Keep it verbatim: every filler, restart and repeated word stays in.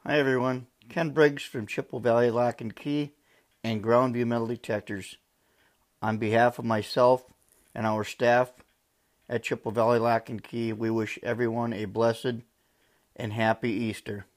Hi everyone, Ken Briggs from Chippewa Valley Lock and Key and Groundview Metal Detectors. On behalf of myself and our staff at Chippewa Valley Lock and Key, we wish everyone a blessed and happy Easter.